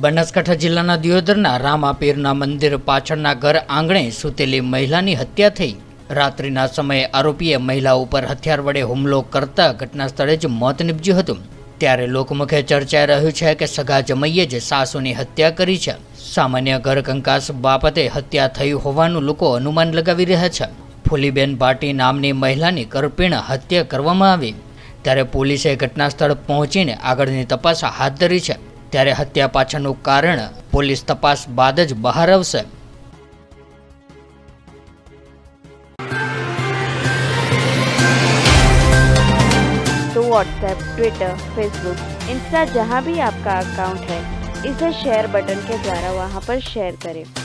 બનાસકાંઠા જિલ્લાના દિયોદરના રામાપીરના મંદિર પાછળના ઘર આંગણે સૂતેલી મહિલાની હત્યા થઈ। રાત્રિના સમયે આરોપીએ મહિલા ઉપર હથિયાર વડે હુમલો કરતા ઘટના સ્થળે જ મોત નીપજ્યું હતું। ત્યારે લોકમુખે ચર્ચાઈ રહ્યું છે કે સગા જમૈયે જ સાસુની હત્યા કરી છે। સામાન્ય ઘર કંકાસ બાબતે હત્યા થઈ હોવાનું લોકો અનુમાન લગાવી રહ્યા છે। ફૂલીબેન ભાટી નામની મહિલાની કરપીણ હત્યા કરવામાં આવી। ત્યારે પોલીસે ઘટના સ્થળ પહોંચીને આગળની તપાસ હાથ ધરી છે। ત્યારે હત્યા પાછળનું કારણ પોલીસ તપાસ બાદ જ બહાર આવશે। तो व्हाट्सएप, ट्विटर, फेसबुक, इंस्टा जहाँ भी आपका अकाउंट है, इसे शेयर बटन के द्वारा वहाँ पर शेयर करें।